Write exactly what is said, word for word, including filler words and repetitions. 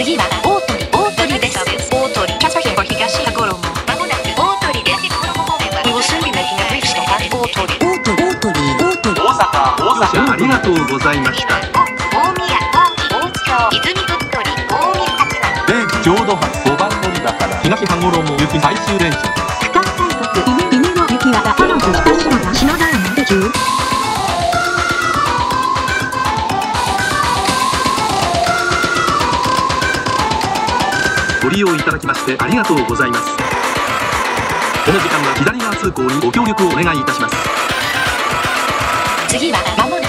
次は大鳥大鳥です。大鳥キャサヒンは東羽衣。まもなく大鳥です。衣方面は We will soon be making a brief stop at 大鳥大鳥大鳥大鳥大阪大阪ありがとうございました。 大宮大木大津京泉鳥取大宮勝間でちょうどごばん乗りだから東羽衣行き最終電車です。 深海徳犬犬の雪輪田パロス北白田篠田山手中。 ご利用いただきましてありがとうございます。この時間は左側通行にご協力をお願いいたします。 次はまもなく